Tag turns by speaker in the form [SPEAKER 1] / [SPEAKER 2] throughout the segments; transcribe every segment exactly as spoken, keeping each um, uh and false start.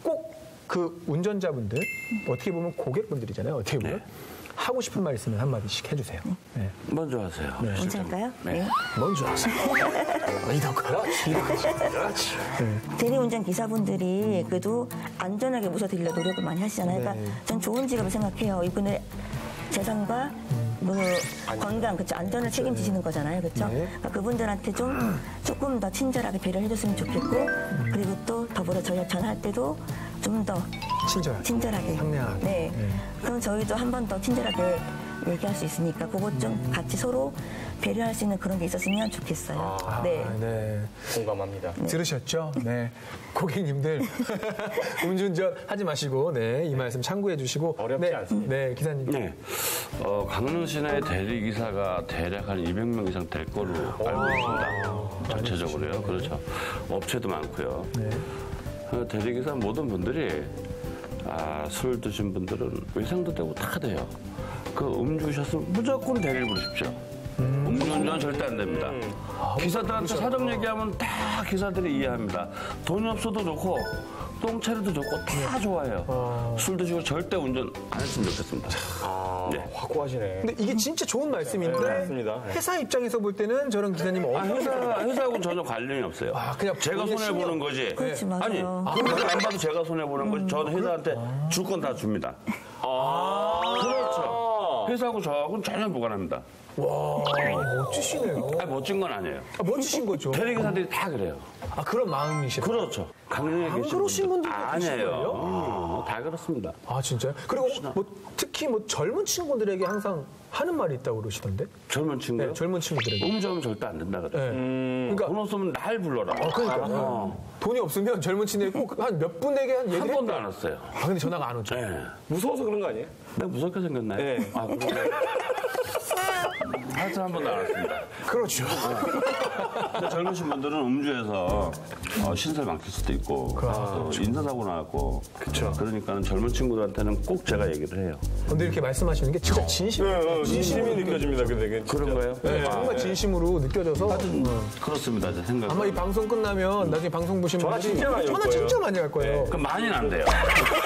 [SPEAKER 1] 꼭 그 운전자분들 어떻게 보면 고객분들이잖아요. 어떻게 보면 네. 하고 싶은 말 있으면 한마디씩 해주세요. 네.
[SPEAKER 2] 먼저 하세요.
[SPEAKER 1] 네.
[SPEAKER 3] 먼저 할까요? 네. 네.
[SPEAKER 1] 먼저 하세요. 이덕화.
[SPEAKER 3] 그렇지. 네. 대리운전 기사분들이 그래도 안전하게 모셔드리려 노력을 많이 하시잖아요. 그러니까 네. 전 좋은 직업을 생각해요. 이분의 재산과 뭐 건강, 그렇죠. 안전을 책임지시는 거잖아요, 그렇죠. 네. 그러니까 그분들한테 좀 조금 더 친절하게 배려를 해줬으면 좋겠고, 음. 그리고 또 더불어 저희가 전화할 때도 좀 더
[SPEAKER 1] 친절하게,
[SPEAKER 3] 친절하게,
[SPEAKER 1] 상냥하게.
[SPEAKER 3] 네. 네. 그럼 저희도 한 번 더 친절하게 얘기할 수 있으니까 그것 좀 음. 같이 서로 배려할 수 있는 그런 게 있었으면 좋겠어요.
[SPEAKER 1] 아,
[SPEAKER 3] 네.
[SPEAKER 1] 네.
[SPEAKER 4] 공감합니다.
[SPEAKER 1] 네. 들으셨죠? 네. 고객님들 음주운전 하지 마시고 네, 이 말씀 참고해 주시고
[SPEAKER 4] 어렵지
[SPEAKER 1] 네.
[SPEAKER 4] 않습니다.
[SPEAKER 1] 네, 기사님.
[SPEAKER 2] 네. 어, 강릉 시내 대리 기사가 대략 한 이백 명 이상 될 거로 알고 있습니다. 전체적으로요. 그렇죠. 업체도 많고요. 네. 어, 대리 기사 모든 분들이 아, 술 드신 분들은 외상도 되고 다 돼요. 그 음주셨으면 무조건 대리를 부르십시오. 음. 음주운전 절대 안 됩니다. 음. 아, 기사들한테 사정 얘기하면 다 기사들이 이해합니다. 돈이 없어도 좋고 똥차려도 좋고 다 좋아해요. 아. 술 드시고 절대 운전 안 했으면 좋겠습니다.
[SPEAKER 4] 아, 네. 확고하시네.
[SPEAKER 1] 근데 이게 진짜 좋은 말씀인데
[SPEAKER 4] 네, 맞습니다.
[SPEAKER 1] 회사 입장에서 볼 때는 저런 기사님은
[SPEAKER 2] 아, 회사, 회사하고는 전혀 관련이 없어요.
[SPEAKER 1] 아, 그냥
[SPEAKER 2] 제가 손해보는 거지.
[SPEAKER 3] 그렇지, 맞아요.
[SPEAKER 2] 아니, 그걸 안 봐도 제가 손해보는 거지. 저는 회사한테 줄 건 다 줍니다.
[SPEAKER 4] 아,
[SPEAKER 2] 그렇죠. 회사하고 저하고는 전혀 무관합니다.
[SPEAKER 1] 와, 멋지시네요.
[SPEAKER 2] 아니, 멋진 건 아니에요.
[SPEAKER 1] 아, 멋지신 거죠.
[SPEAKER 2] 대리기사들이 다 그래요.
[SPEAKER 1] 아, 그런 마음이시라.
[SPEAKER 2] 그렇죠. 강릉에
[SPEAKER 1] 안
[SPEAKER 2] 계신
[SPEAKER 1] 그러신
[SPEAKER 2] 분들
[SPEAKER 1] 분들도 계시는
[SPEAKER 2] 아니에요.
[SPEAKER 1] 거예요?
[SPEAKER 2] 음, 다 그렇습니다.
[SPEAKER 1] 아, 진짜요? 그리고 뭐 특히 뭐 젊은 친구들에게 항상 하는 말이 있다고 그러시던데?
[SPEAKER 2] 젊은 친구요?
[SPEAKER 1] 네, 젊은 친구들에게.
[SPEAKER 2] 음주하면 절대 안 된다 그래요.
[SPEAKER 1] 네.
[SPEAKER 2] 음,
[SPEAKER 1] 그러니까
[SPEAKER 2] 돈 없으면 날 불러라.
[SPEAKER 1] 아, 그러니까
[SPEAKER 2] 어.
[SPEAKER 1] 돈이 없으면 젊은 친구들이 꼭 한 몇 분에게 한
[SPEAKER 2] 한
[SPEAKER 1] 얘기를
[SPEAKER 2] 번도
[SPEAKER 1] 했다.
[SPEAKER 2] 안 왔어요.
[SPEAKER 1] 아, 근데 전화가 안 오죠.
[SPEAKER 2] 네.
[SPEAKER 4] 무서워서 그런 거 아니에요?
[SPEAKER 2] 내가 무섭게 생겼나요?
[SPEAKER 4] 네.
[SPEAKER 2] 아, 그런가요? 하여튼 한 번도 안 왔습니다.
[SPEAKER 1] 그렇죠.
[SPEAKER 2] 근데 젊으신 분들은 음주해서 어, 신살 막힐 수도 있고 또 인사사고 나왔고
[SPEAKER 4] 그쵸.
[SPEAKER 2] 그러니까 젊은 친구들한테는 꼭 제가 얘기를 해요.
[SPEAKER 1] 근데 이렇게 말씀하시는 게 진짜 진심.
[SPEAKER 4] 네, 어, 진심이 느껴집니다. 근데
[SPEAKER 2] 그런 거예요?
[SPEAKER 1] 네, 정말 진심으로 느껴져서. 어.
[SPEAKER 2] 그렇습니다. 제 생각은.
[SPEAKER 1] 아마 이 방송 끝나면 나중에 방송 보신
[SPEAKER 4] 전화
[SPEAKER 1] 분들이
[SPEAKER 4] 진짜 많이 올
[SPEAKER 1] 전화
[SPEAKER 4] 거예요.
[SPEAKER 1] 진짜 많이 할 거예요.
[SPEAKER 2] 그럼 많이는 안 돼요.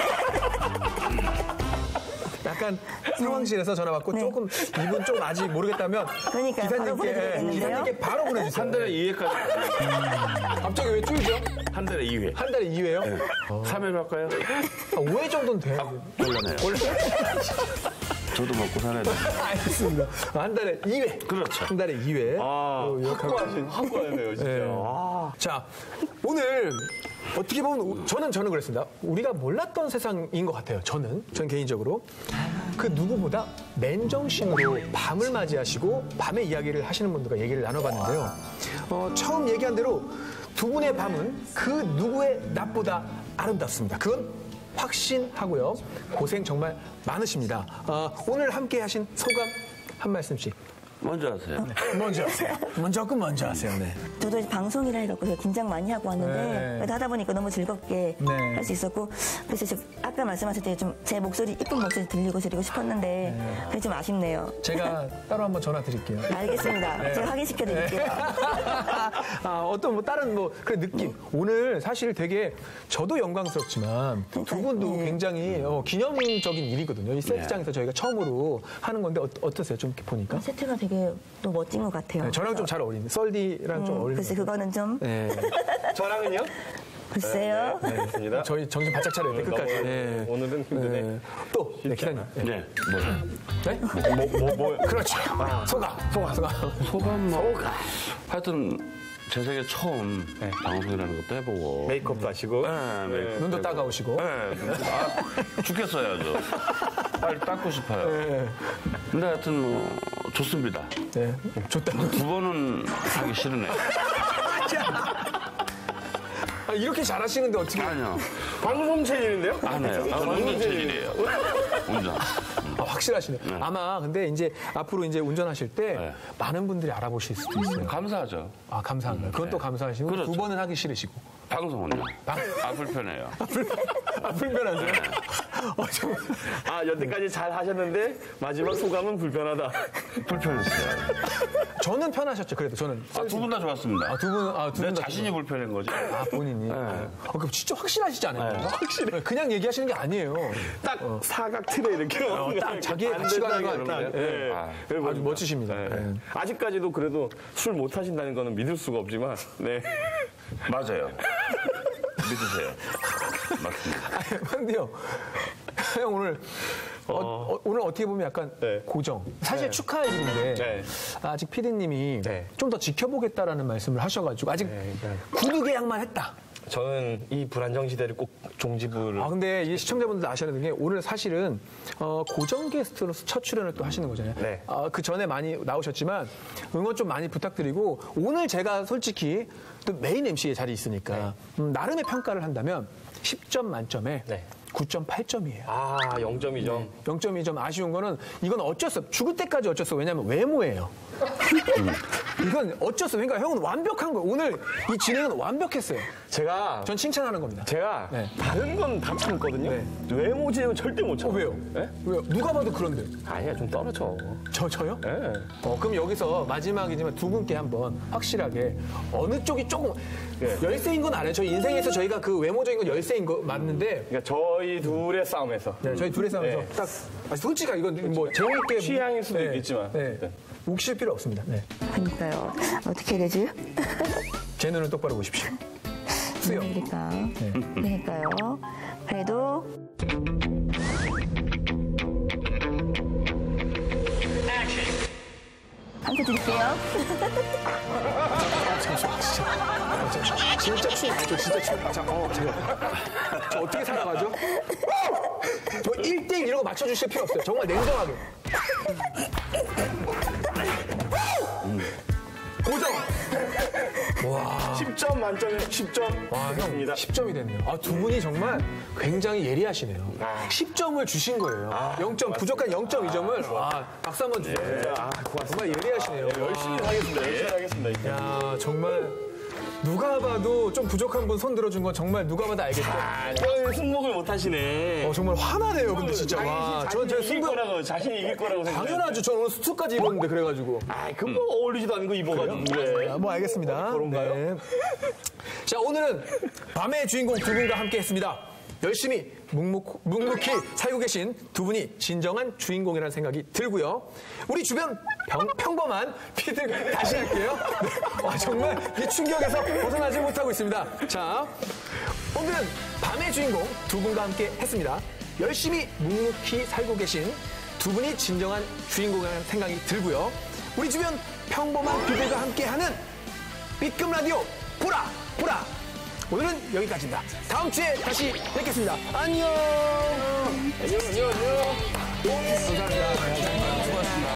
[SPEAKER 1] 약간 상황실에서 전화 받고
[SPEAKER 3] 네.
[SPEAKER 1] 조금 이분 좀 아직 모르겠다면
[SPEAKER 3] 그러니까 바로
[SPEAKER 1] 기사님께
[SPEAKER 3] 보내드리겠는데요?
[SPEAKER 1] 기사님께 바로 보내주세요.
[SPEAKER 2] 한 달에 이 회까지.
[SPEAKER 1] 갑자기 왜 줄죠?
[SPEAKER 2] 한 달에 이 회.
[SPEAKER 1] 한 달에 이 회요?
[SPEAKER 2] 네. 삼 회로 할까요?
[SPEAKER 1] 아, 오 회 정도는 돼요.
[SPEAKER 2] 곤란해요.
[SPEAKER 1] 원래
[SPEAKER 2] 저도 먹고 살아야 돼요.
[SPEAKER 1] 알겠습니다. 아, 한 달에 이 회.
[SPEAKER 2] 그렇죠.
[SPEAKER 1] 한 달에 이 회.
[SPEAKER 4] 아,
[SPEAKER 1] 어,
[SPEAKER 4] 확고하신, 확고하네요, 진짜.
[SPEAKER 1] 네.
[SPEAKER 4] 아.
[SPEAKER 1] 자, 오늘 어떻게 보면 우- 저는 저는 그랬습니다. 우리가 몰랐던 세상인 것 같아요. 저는 전 개인적으로 그 누구보다 맨정신으로 밤을 맞이하시고 밤의 이야기를 하시는 분들과 얘기를 나눠봤는데요. 어, 처음 얘기한 대로 두 분의 밤은 그 누구의 낮보다 아름답습니다. 그건 확신하고요. 고생 정말 많으십니다. 어, 오늘 함께 하신 소감 한 말씀씩.
[SPEAKER 2] 먼저 하세요.
[SPEAKER 1] 먼저 하세요. 먼저 그 먼저 하세요. 네.
[SPEAKER 3] 저도 이제 방송이라 해갖고 되게 긴장 많이 하고 왔는데
[SPEAKER 1] 네.
[SPEAKER 3] 그래도 하다 보니까 너무 즐겁게
[SPEAKER 1] 네.
[SPEAKER 3] 할 수 있었고 그래서 저 아까 말씀하실 때 좀 제 목소리 이쁜 목소리 들리고 드리고 싶었는데
[SPEAKER 1] 네.
[SPEAKER 3] 그게 좀 아쉽네요.
[SPEAKER 1] 제가 따로 한번 전화 드릴게요.
[SPEAKER 3] 알겠습니다.
[SPEAKER 1] 네.
[SPEAKER 3] 제가 확인시켜 드릴게요.
[SPEAKER 1] 아, 어떤 뭐 다른 뭐 그런 느낌. 오늘 사실 되게 저도 영광스럽지만 두 분도
[SPEAKER 3] 네.
[SPEAKER 1] 굉장히 어, 기념적인 일이거든요. 이 세트장에서 저희가 처음으로 하는 건데 어, 어떠세요? 좀 이렇게 보니까.
[SPEAKER 3] 세트가 되게 또 멋진 것 같아요.
[SPEAKER 1] 네, 저랑 좀 잘 어울리는. 썰디랑 좀
[SPEAKER 3] 음,
[SPEAKER 1] 어울리는.
[SPEAKER 3] 글쎄
[SPEAKER 1] 것 같아요.
[SPEAKER 3] 그거는 좀
[SPEAKER 1] 네.
[SPEAKER 4] 저랑은요?
[SPEAKER 3] 글쎄요.
[SPEAKER 4] 네, 알겠습니다.
[SPEAKER 1] 저희 정신 바짝 차려야 돼 끝까지.
[SPEAKER 4] 너무
[SPEAKER 1] 네.
[SPEAKER 4] 오늘은 힘드네.
[SPEAKER 1] 네. 또 네, 기사님. 네.
[SPEAKER 2] 네. 뭐요?
[SPEAKER 1] 네?
[SPEAKER 4] 뭐, 뭐, 뭐.
[SPEAKER 1] 그렇죠. 소감, 소감, 소감.
[SPEAKER 2] 소감 뭐. 하여튼 제 세계 처음 방송이라는 것도 해보고.
[SPEAKER 4] 메이크업도 하시고.
[SPEAKER 2] 네, 메이크업
[SPEAKER 1] 눈도
[SPEAKER 2] 해보고.
[SPEAKER 1] 따가우시고.
[SPEAKER 2] 네. 아, 죽겠어요, 아주. 빨리 닦고 싶어요.
[SPEAKER 1] 네.
[SPEAKER 2] 근데 하여튼 뭐, 좋습니다.
[SPEAKER 1] 네. 좋다.
[SPEAKER 2] 두 번은 하기 싫으네.
[SPEAKER 1] 아, 이렇게 잘하시는데 어떻게?
[SPEAKER 2] 아니요.
[SPEAKER 4] 방송 체질인데요?
[SPEAKER 2] 안 해요. 아, 운전 체질이에요. 운전.
[SPEAKER 1] 아, 확실하시네.
[SPEAKER 2] 네.
[SPEAKER 1] 아마 근데 이제 앞으로 이제 운전하실 때
[SPEAKER 2] 네.
[SPEAKER 1] 많은 분들이 알아보실 수도 있어요.
[SPEAKER 2] 감사하죠.
[SPEAKER 1] 아, 감사한가요? 그건 또 감사하시고
[SPEAKER 2] 그렇죠.
[SPEAKER 1] 두 번은 하기 싫으시고.
[SPEAKER 2] 방송은요? 아, 불편해요.
[SPEAKER 1] 아, 불편하세요? 어, 저,
[SPEAKER 4] 아, 여태까지 잘 하셨는데 마지막 소감은 불편하다.
[SPEAKER 2] 불편했어요.
[SPEAKER 1] 저는 편하셨죠, 그래도 저는.
[SPEAKER 2] 아, 두 분 다 좋았습니다.
[SPEAKER 1] 아, 두 분, 아, 두
[SPEAKER 2] 내
[SPEAKER 1] 분 다.
[SPEAKER 2] 자신이 불편한 거지.
[SPEAKER 1] 아, 본인이. 어, 그럼 진짜 확실하시지 않아요?
[SPEAKER 2] 네.
[SPEAKER 1] 확실해. 그냥 얘기하시는 게 아니에요.
[SPEAKER 4] 딱 사각 틀에 이렇게
[SPEAKER 1] 어, 딱 자기의 가치관과 딱,
[SPEAKER 4] 예.
[SPEAKER 2] 아,
[SPEAKER 1] 아주 멋지십니다.
[SPEAKER 4] 네.
[SPEAKER 1] 네.
[SPEAKER 4] 아직까지도 그래도 술 못 하신다는 거는 믿을 수가 없지만, 네.
[SPEAKER 2] 맞아요. 믿으세요. 맞습니다.
[SPEAKER 1] 근데요, 형 오늘 어, 어, 오늘 어떻게 보면 약간
[SPEAKER 4] 네.
[SPEAKER 1] 고정. 사실 축하의 일인데
[SPEAKER 4] 네.
[SPEAKER 1] 아직 피디님이
[SPEAKER 4] 네.
[SPEAKER 1] 좀 더 지켜보겠다라는 말씀을 하셔가지고 아직
[SPEAKER 4] 네, 네.
[SPEAKER 1] 구두 계약만 했다.
[SPEAKER 4] 저는 이 불안정 시대를 꼭 종지부를.
[SPEAKER 1] 아 근데 이 시청자분들 아셔야 되는 게 오늘 사실은 어, 고정 게스트로서 첫 출연을 또 하시는 거잖아요.
[SPEAKER 4] 네.
[SPEAKER 1] 아, 그 전에 많이 나오셨지만 응원 좀 많이 부탁드리고 오늘 제가 솔직히 또 메인 엠씨의 자리에 있으니까 음, 나름의 평가를 한다면 십 점 만점에
[SPEAKER 4] 네.
[SPEAKER 1] 구 점 팔 점이에요.
[SPEAKER 4] 아, 영 점 이 점.
[SPEAKER 1] 영 점 이 점 아쉬운 거는 이건 어쩔 수 없어. 죽을 때까지 어쩔 수 없어. 왜냐면 외모예요. 이건 어쩔 수 없어. 그러니까 형은 완벽한 거예요. 오늘 이 진행은 완벽했어요.
[SPEAKER 4] 제가,
[SPEAKER 1] 전 칭찬하는 겁니다.
[SPEAKER 4] 제가
[SPEAKER 1] 네.
[SPEAKER 4] 다른 건 다 참거든요.
[SPEAKER 1] 네.
[SPEAKER 4] 외모 지형은 절대 못
[SPEAKER 1] 어,
[SPEAKER 4] 참아요.
[SPEAKER 1] 왜요?
[SPEAKER 4] 네?
[SPEAKER 1] 왜요? 누가 봐도 그런데.
[SPEAKER 4] 아니야, 좀 떨어져.
[SPEAKER 1] 저, 저요?
[SPEAKER 4] 네.
[SPEAKER 1] 어, 그럼 여기서 마지막이지만 두 분께 한번 확실하게 어느 쪽이 조금
[SPEAKER 4] 네.
[SPEAKER 1] 열세인 건 아니에요. 저희 인생에서 저희가 그 외모적인 건 열세인 거 맞는데
[SPEAKER 4] 그러니까 저희 둘의 싸움에서.
[SPEAKER 1] 네, 저희 둘이 싸움에서
[SPEAKER 4] 네.
[SPEAKER 1] 딱 아, 솔직하게 이건 뭐 재밌게
[SPEAKER 4] 취향일 수도 있겠지만.
[SPEAKER 1] 네.
[SPEAKER 4] 네.
[SPEAKER 1] 욱실 필요 없습니다. 네.
[SPEAKER 3] 그러니까요. 어떻게 해야 되지?
[SPEAKER 1] 제 눈을 똑바로 보십시오. 수영.
[SPEAKER 3] 그러니까. 그러니까요. 그래도 한 표 드릴게요.
[SPEAKER 1] 진짜 추워. 저 진짜 추워. 자, 어, 제가. 저 어떻게 살아가죠? 저 일 대 일 이런 거 맞춰주실 필요 없어요. 정말 냉정하게. 고정!
[SPEAKER 4] 십 점 만점에 십 점.
[SPEAKER 1] 와, 형,
[SPEAKER 4] 입니다.
[SPEAKER 1] 십 점이 됐네요. 아, 두 분이 정말 굉장히 예리하시네요. 십 점을 주신 거예요. 영 점, 부족한 영 점 이 점을. 와, 박수 한번 주세요. 아, 정말 예리하시네요.
[SPEAKER 4] 열심히 하겠습니다. 열심히 하겠습니다.
[SPEAKER 1] 야, 정말. 누가 봐도 좀 부족한 분 손 들어준 건 정말 누가 봐도 알겠죠?
[SPEAKER 4] 아, 형 승복을 못 하시네.
[SPEAKER 1] 어, 정말 화나네요, 근데 진짜. 와,
[SPEAKER 4] 자신,
[SPEAKER 1] 저는 저
[SPEAKER 4] 자신 이길
[SPEAKER 1] 승부.
[SPEAKER 4] 거라고, 자신 이길 거라고 생각해요.
[SPEAKER 1] 당연하죠. 저는 오늘 수트까지 입었는데, 그래가지고.
[SPEAKER 4] 아, 그거 어울리지도 않은 거 입어가지고. 그래.
[SPEAKER 1] 아, 뭐 알겠습니다.
[SPEAKER 4] 그런가요?
[SPEAKER 1] 자, 오늘은 밤의 주인공 두 분과 함께 했습니다. 열심히 묵묵, 묵묵히 살고 계신 두 분이 진정한 주인공이라는 생각이 들고요. 우리 주변 평, 평범한 피들 다시 할게요. 네. 와, 정말 이 충격에서 벗어나지 못하고 있습니다. 자, 오늘은 밤의 주인공 두 분과 함께 했습니다. 열심히 묵묵히 살고 계신 두 분이 진정한 주인공이라는 생각이 들고요. 우리 주변 평범한 피들과 함께하는 B급 라디오 보라 보라. 오늘은 여기까지입니다. 다음 주에 다시 뵙겠습니다. 안녕.
[SPEAKER 4] 안녕, 안녕, 안녕.